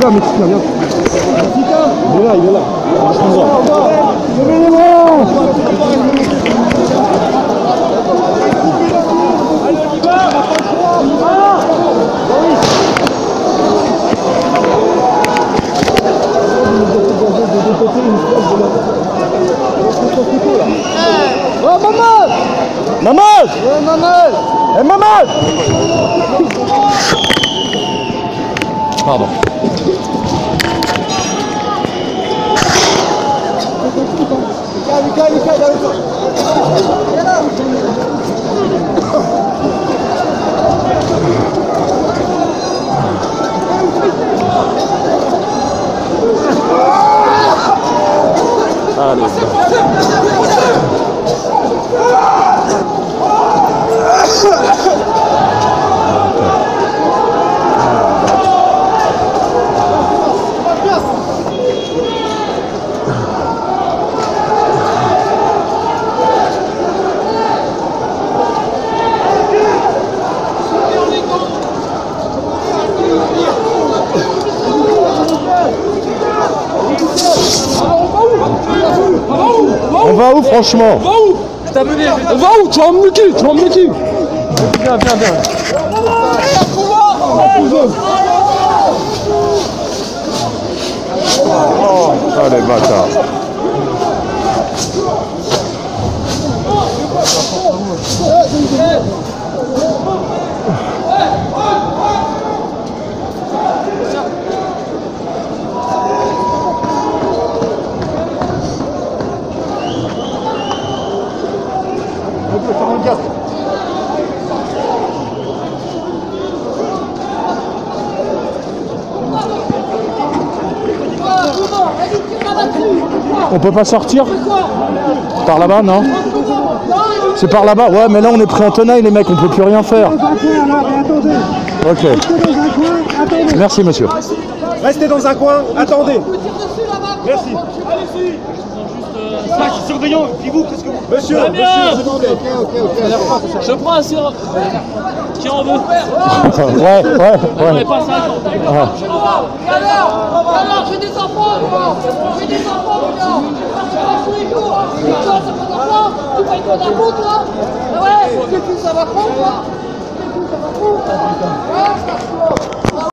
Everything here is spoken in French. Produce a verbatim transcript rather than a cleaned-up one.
là, Mexicain, viens. Il est là, il est là. Oh Mamad! Mamad! Ouais Mamad! Eh Mamad! Pardon. Lucas, Lucas, Lucas, Allez, on va où franchement? On va où? Je t'ai amené. On va où? Tu vas emmener qui? Tu vas emmener qui? Viens, viens, viens. Oh, allez, bâtard. On peut pas sortir? Par là-bas, non? C'est par là-bas? Ouais, mais là on est pris en tenaille, les mecs, on peut plus rien faire. Ok. Merci, monsieur. Restez dans un coin, attendez. Merci. Surveillant, dis-vous, qu'est-ce que vous... Monsieur, monsieur, je demandais. Je prends un sirop. Qui en veut? Ouais, ouais, ouais. Pas ça. Alors, alors, j'ai des enfants, moi. J'ai des enfants, moi. Je marche tous les jours. Toi, ça fait d'enfants. Tu payes ton impôt, toi. Ah ouais, c'est plus ça va prendre, toi. C'est plus ça va prendre. Ouais, ça va prendre.